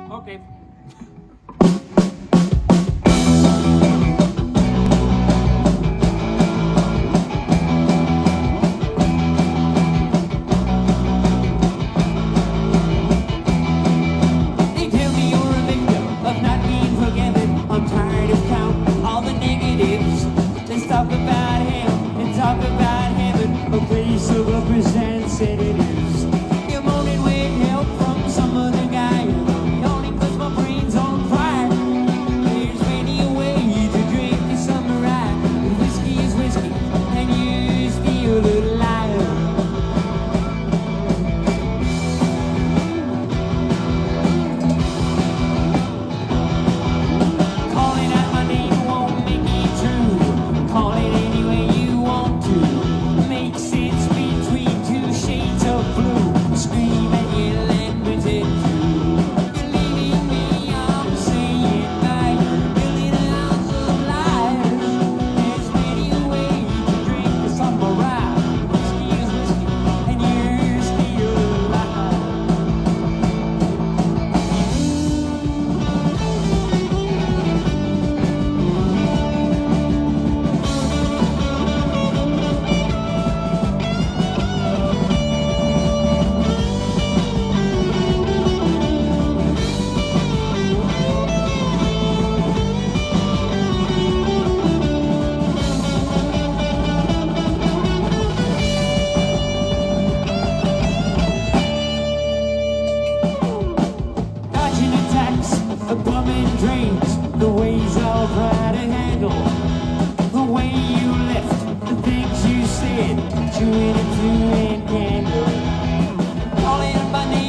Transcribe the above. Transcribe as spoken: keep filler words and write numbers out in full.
Okay. They tell me you're a victim of not being forgiven. I'm tired of counting all the negatives. Let's talk about him and talk about heaven, a place of representatives. You're moaning with help from some other guy. Yawning 'cause my brain's on fire. There's many a way to drink the summer rye. Whiskey is whiskey, and you're still a liar. Calling out my name won't make it true. Call it any way you want to. Make sense between two shades of blue. Scream and yell and pretend to. You're leaving me, I'm saying bye. Building a house of lies. There's many a way to drink the summer rye. Whiskey is whiskey, and you're still alive. Dodging attacks, a plumbing drains, the ways I'll try to handle. The way you left, the things you said, chewing into and candle. Calling my name.